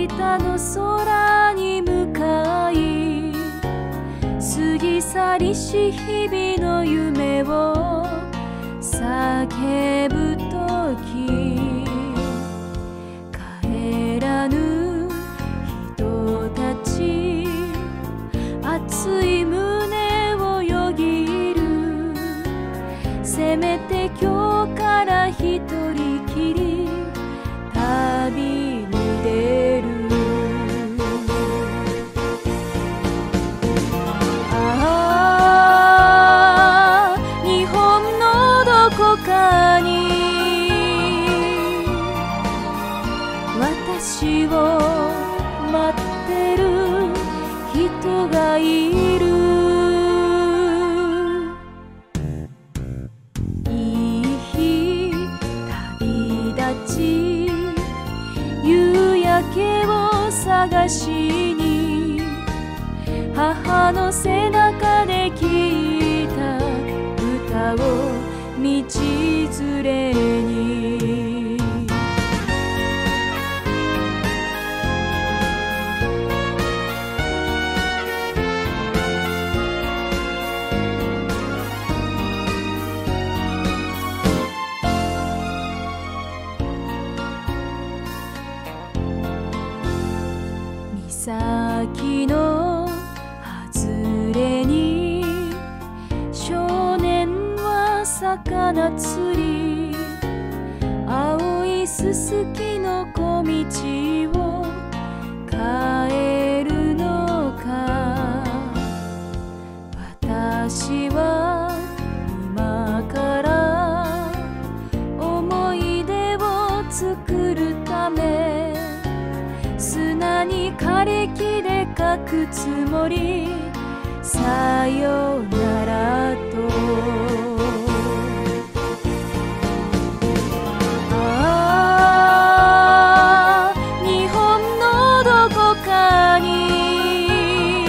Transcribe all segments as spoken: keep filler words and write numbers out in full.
北の空に向かい、過ぎ去りし日々の夢を叫ぶとき、帰らぬ人たち、熱い胸をよぎる。せめて今日から一人きり旅に出る。ああ、日本のどこかに私を待ってる人がいる。いい日旅立ち、夕焼けを探しに、母の背中で聞いた歌を道連れに。岬の外れに少年は魚釣り、青いすすきの小道を帰るのか。私は今から思い出を作るため、砂に枯れ木で書くつもり。さよならと。ああ、日本のどこかに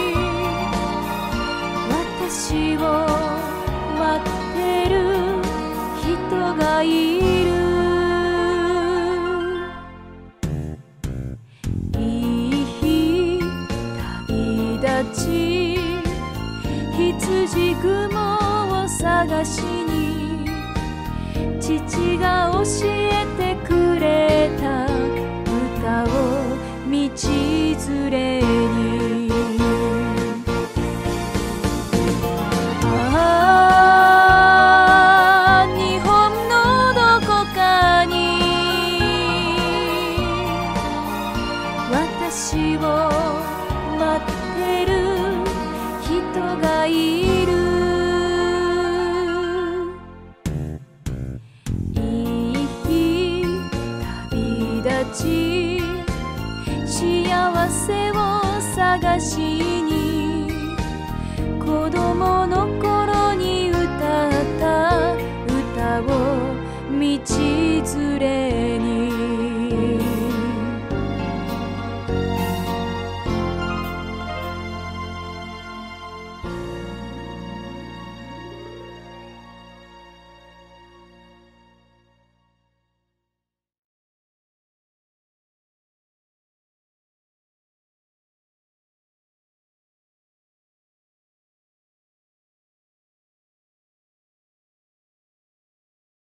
私を待ってる人がいる。羊雲を探しに、父が教えてくれた歌を道連れに。ああ、日本のどこかに私を待ってる人がいる。いい日旅立ち、幸せを探しに、子供の頃に歌った歌を道連れに。